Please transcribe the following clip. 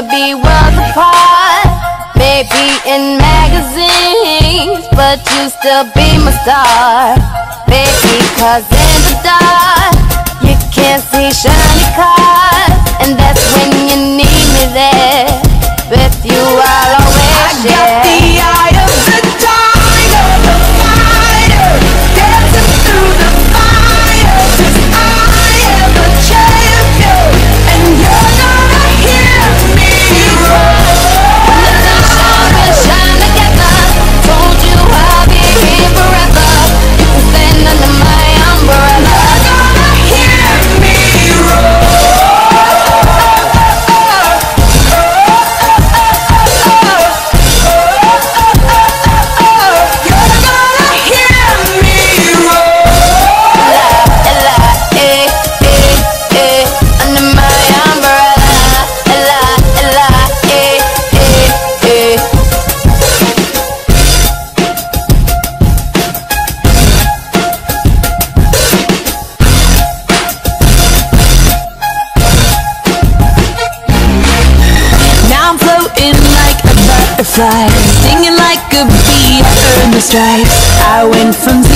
could be worlds apart, maybe in magazines, but you still be my star, baby. 'Cause in the dark you can't see shiny cars, and that's when you need me there. With you I'll always share. I got the eye of the tiger, the fighter, dancing through the fire. 'Cause I am the champion, and you're gonna hear me roar. When the sun will shine together, told you I'll be here forever. You can stand under my umbrella. You're gonna hear me roar. Singing like a bee, I earned the stripes. I went from